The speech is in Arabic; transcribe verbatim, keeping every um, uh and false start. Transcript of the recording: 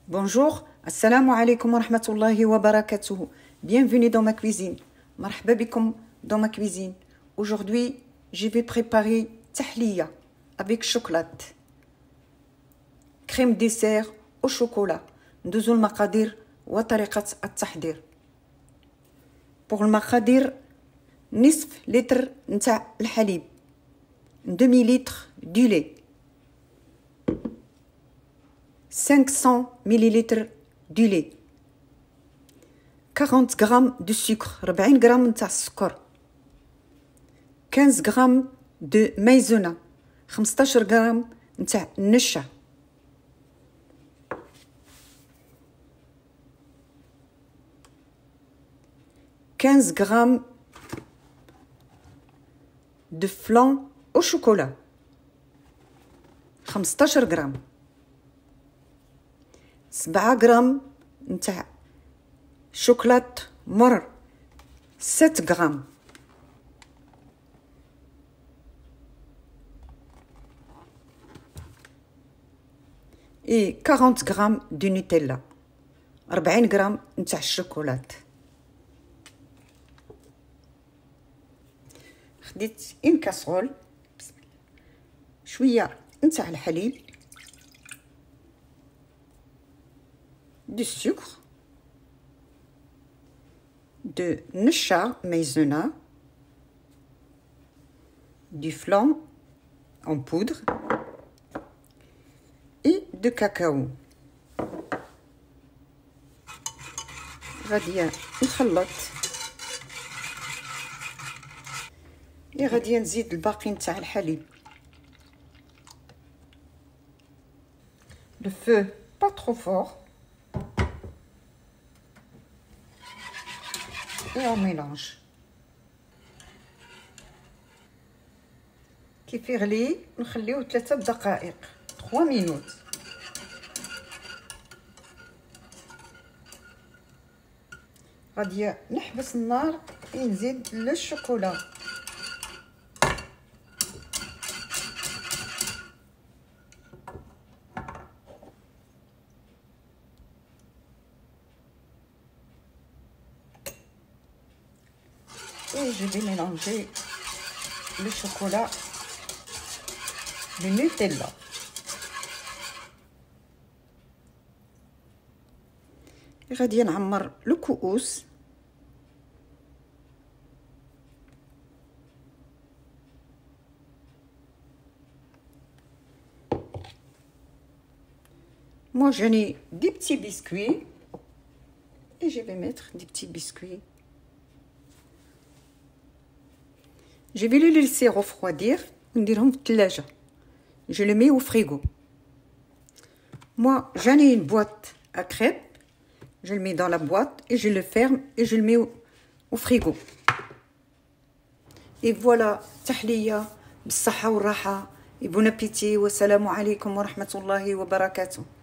Bonjour, assalamu alaikum wa rahmatullahi wa barakatuh. Bienvenue dans ma cuisine. Marhaba bikum dans ma cuisine. Aujourd'hui, je vais préparer tahliya avec chocolat. Crème dessert au chocolat. ندوزو المقادير وطريقة التحضير. Pour المقادير نصف لتر نتاع الحليب. demi litre du lait. cinq cents millilitres du lait. quarante grammes de sucre. أربعين غرام نتاع السكر. quinze grammes de maïzena. خمسطاش غرام نتاع النشا. quinze grammes de flan au chocolat. خمسطاش غرام. سبعة غرام نتاع شوكولات مر. sept غرام. et quarante grammes de نوتيلا. أربعين غرام نتاع الشوكولات. خديت ان كاسرول شويه نتاع الحليب، du sucre, de نشا maïzena, du flan en poudre et de cacao. غادي نخلط et غادي نزيد الباقي نتاع الحليب. Le feu pas trop fort. Et on mélange. كيف يغلي نخليوه ثلاثة دقائق. trois minutes. غادي نحبس النار ونزيد لو شوكولا. Et je vais mélanger le chocolat, le Nutella. غادي نعمر الكؤوس. Moi j'en ai des petits biscuits et je vais mettre des petits biscuits. Je vais les laisser refroidir. ونديرهم في الثلاجة. Je le mets au frigo. Moi, j'en ai une boîte à crêpes. Je le mets dans la boîte et je le ferme et je le mets au, au frigo. Et voilà, tahliya بالصحة والراحة. Et bon appétit. Wassalamu alaikum wa rahmatullahi wa barakatuh.